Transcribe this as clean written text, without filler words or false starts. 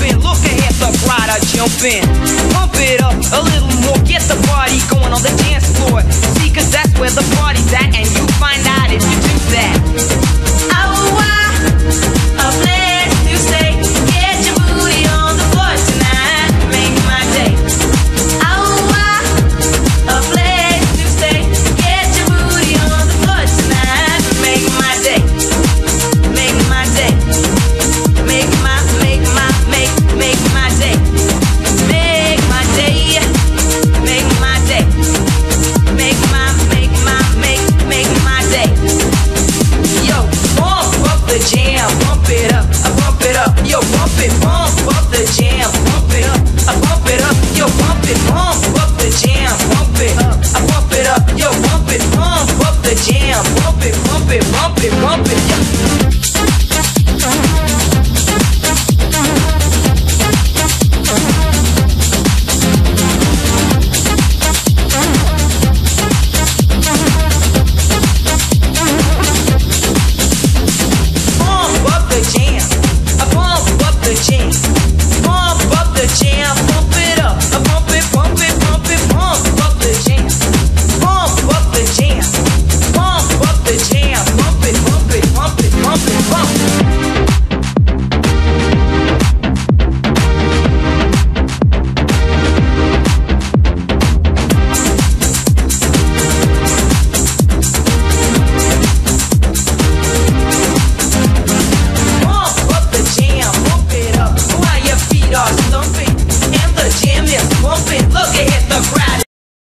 jumping. Look ahead, the crowd are jumping. Pump it up a little more, get the party going on the dance floor. See, cause that's where the party's at, and you find out if you do that.